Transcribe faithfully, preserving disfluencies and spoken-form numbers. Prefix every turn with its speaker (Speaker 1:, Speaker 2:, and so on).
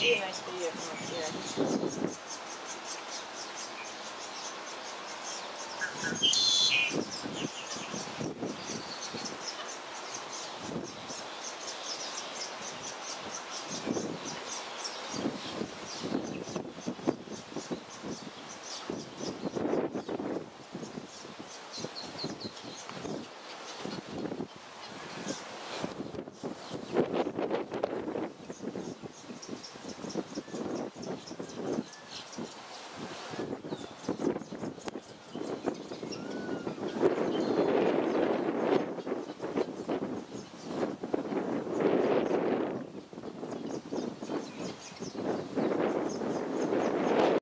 Speaker 1: な人いるかもしれない。